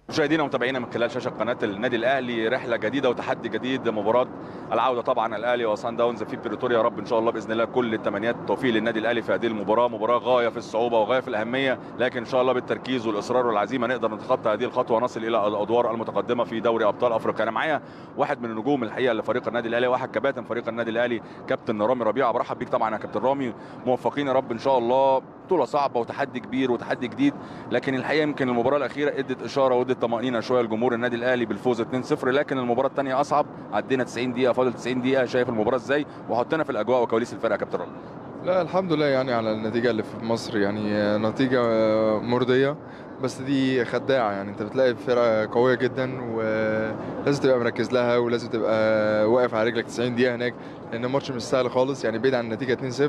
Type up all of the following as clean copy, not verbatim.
مشاهدينا ومتابعينا من خلال شاشه قناه النادي الاهلي، رحله جديده وتحدي جديد، مباراه العوده طبعا الاهلي وصن داونز في بريتوريا. يا رب ان شاء الله باذن الله كل التمنيات التوفيق للنادي الاهلي في هذه المباراه، مباراه غايه في الصعوبه وغايه في الاهميه، لكن ان شاء الله بالتركيز والاصرار والعزيمه نقدر نتخطى هذه الخطوه ونصل الى الادوار المتقدمه في دوري ابطال افريقيا. انا معايا واحد من النجوم الحقيقه لفريق النادي الاهلي، واحد كباتن فريق النادي الاهلي، كابتن رامي ربيعه. برحب بيك طبعا يا كابتن رامي، موفقين يا رب ان شاء الله. بطوله صعبه وتحدي كبير وتحدي جديد، لكن الحقيقه يمكن المباراه الاخيره ادت اشاره وادت طمانينه شويه لجمهور النادي الاهلي بالفوز 2-0، لكن المباراه الثانيه اصعب. عدينا 90 دقيقه، فاضل 90 دقيقه، شايف المباراه ازاي؟ وحطنا في الاجواء وكواليس الفرقه يا كابتن رامي. لا الحمد لله يعني على النتيجة اللي في مصر، يعني نتيجة مرضية، بس دي خداعة. يعني انت بتلاقي فرقة قوية جدا ولازم تبقى مركز لها، ولازم تبقى واقف على رجلك 90 دقيقة هناك، لان الماتش مش سهل خالص. يعني بعيد عن النتيجة 2-0،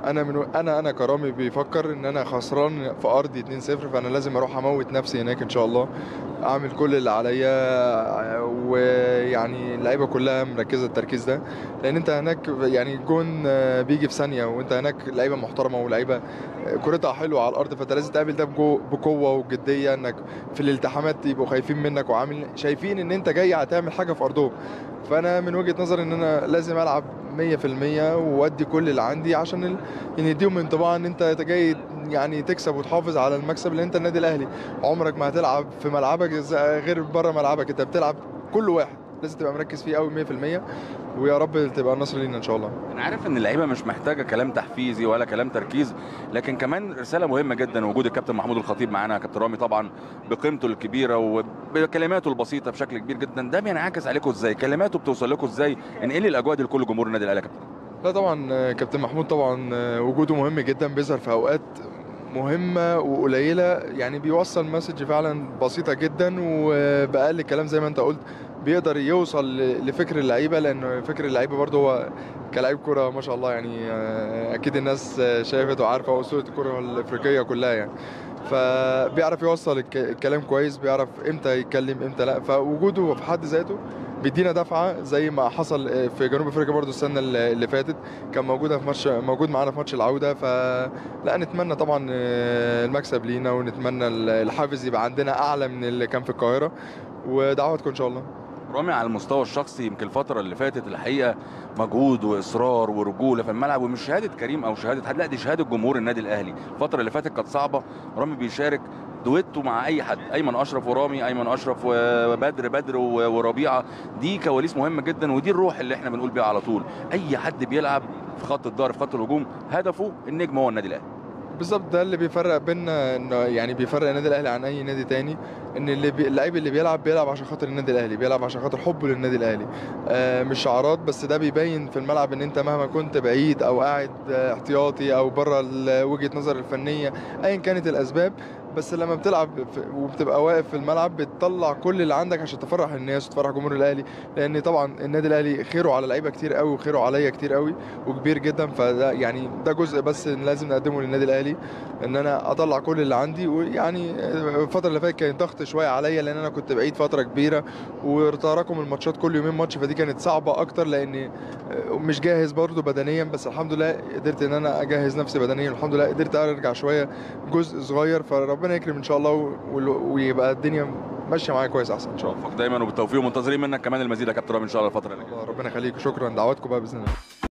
انا كرامي بيفكر ان انا خسران في ارضي 2-0، فانا لازم اروح اموت نفسي هناك ان شاء الله، اعمل كل اللي عليا. ويعني اللعيبة كلها مركزة التركيز ده، لان انت هناك يعني جون بيجي في ثانية، وانت هناك لعيبة محترمة ولعيبة كورتها حلوه على الارض، فانت لازم تقابل ده بقوه وجديه، انك في الالتحامات يبقوا خايفين منك وعامل شايفين ان انت جاي هتعمل حاجه في ارضهم. فانا من وجهه نظري ان انا لازم العب 100% وادي كل اللي عندي، عشان يعني يديهم انطباع ان انت جاي يعني تكسب وتحافظ على المكسب، اللي انت النادي الاهلي عمرك ما هتلعب في ملعبك غير بره ملعبك، انت بتلعب كل واحد لازم تبقى مركز فيه قوي 100%، ويا رب تبقى النصر لينا ان شاء الله. انا عارف ان اللعيبه مش محتاجه كلام تحفيزي ولا كلام تركيز، لكن كمان رساله مهمه جدا وجود الكابتن محمود الخطيب معانا يا كابتن رامي، طبعا بقيمته الكبيره وبكلماته البسيطه بشكل كبير جدا. ده بينعكس عليكم ازاي؟ كلماته بتوصل لكم ازاي؟ انقلي الاجواء دي لكل جمهور النادي الاهلي يا كابتن. لا طبعا كابتن محمود طبعا وجوده مهم جدا، بيظهر في اوقات مهمة وقليلة، يعني بيوصل مسج فعلا بسيطة جدا وبأقل كلام زي ما انت قلت، بيقدر يوصل لفكر اللعيبة، لأن فكر اللعيبة برضه هو كلاعب كرة ما شاء الله. يعني أكيد الناس شافت وعارفة أسطورة الكرة الأفريقية كلها يعني، فبيعرف يوصل الكلام كويس، بيعرف امتى يتكلم امتى لا، فوجوده في حد ذاته بيدينا دفعه، زي ما حصل في جنوب افريقيا برضو السنه اللي فاتت، كان موجود معانا في ماتش العوده. فلا نتمنى طبعا المكسب لينا، ونتمنى الحافز يبقى عندنا اعلى من اللي كان في القاهره، ودعواتكم ان شاء الله. رامي، على المستوى الشخصي يمكن الفتره اللي فاتت الحقيقه مجهود واصرار ورجوله في الملعب، ومش شهاده كريم او شهاده حد، لا دي شهاده جمهور النادي الاهلي. الفتره اللي فاتت كانت صعبه، رامي بيشارك دويتو مع اي حد، ايمن اشرف ورامي، ايمن اشرف وبدر وربيعه. دي كواليس مهمه جدا، ودي الروح اللي احنا بنقول بيها على طول. اي حد بيلعب في خط الظهر في خط الهجوم هدفه النجم هو النادي الاهلي. بالظبط، ده اللي بيفرق بيننا، انه يعني بيفرق النادي الاهلي عن اي نادي تاني، ان اللعيب اللي بيلعب عشان خاطر النادي الاهلي، بيلعب عشان خاطر حبه للنادي الاهلي. مش شعارات بس، ده بيبين في الملعب ان انت مهما كنت بعيد او قاعد احتياطي او بره وجهة نظر الفنية، ايا كانت الاسباب، بس لما بتلعب وبتبقى واقف في الملعب بتطلع كل اللي عندك عشان تفرح الناس وتفرح جمهور الاهلي، لان طبعا النادي الاهلي خيره على لعيبه كتير قوي وخيره عليا كتير قوي وكبير جدا. فده يعني ده جزء بس لازم نقدمه للنادي الاهلي، ان انا اطلع كل اللي عندي. ويعني الفتره اللي فاتت كان ضغط شويه عليا، لان انا كنت بعيد فتره كبيره، وتراكم الماتشات كل يومين ماتش، فدي كانت صعبه اكتر، لان مش جاهز برضه بدنيا. بس الحمد لله قدرت ان انا اجهز نفسي بدنيا، والحمد لله قدرت ارجع شويه جزء صغير، فربنا يكرم ان شاء الله ويبقى الدنيا ماشيه معايا كويس احسن ان شاء الله. دايما وبالتوفيق، ومنتظرين منك كمان المزيد يا كابتن رامي ان شاء الله الفتره اللي جايه. ربنا يخليك، شكرا، دعواتكم بقى باذن الله.